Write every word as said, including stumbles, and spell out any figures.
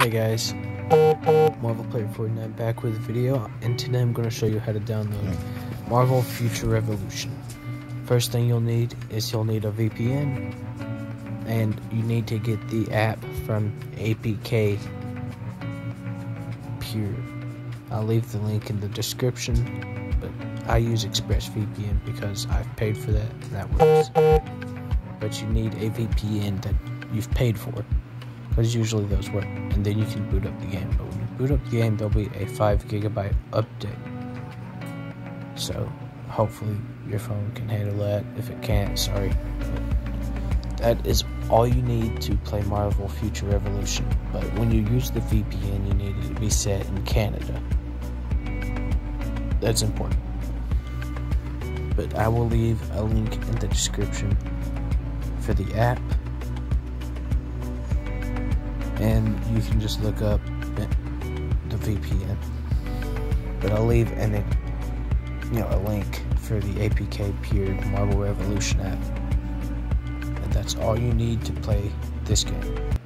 Hey guys, Marvel Player Fortnite back with a video, and today I'm going to show you how to download Marvel Future Revolution. First thing you'll need is you'll need a V P N, and you need to get the app from A P K Pure. I'll leave the link in the description, but I use ExpressVPN because I've paid for that and that works. But you need a V P N that you've paid for, because usually those work, and then you can boot up the game. But when you boot up the game, there'll be a five gigabyte update, so hopefully your phone can handle that. If it can't, sorry. But that is all you need to play Marvel Future Revolution. But when you use the V P N, you need it to be set in Canada. That's important. But I will leave a link in the description for the app, and you can just look up the V P N. But I'll leave an, you know, a link for the A P K Pure Marvel Revolution app, and that's all you need to play this game.